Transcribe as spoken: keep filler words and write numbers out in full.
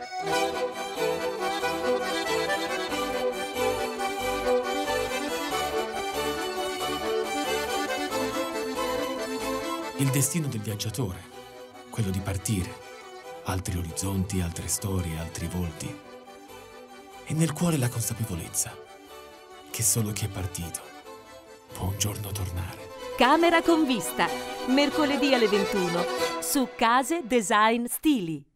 Il destino del viaggiatore, quello di partire, altri orizzonti, altre storie, altri volti. E nel cuore la consapevolezza che solo chi è partito può un giorno tornare. Camera con vista, mercoledì alle ventuno, su Case Design Stili.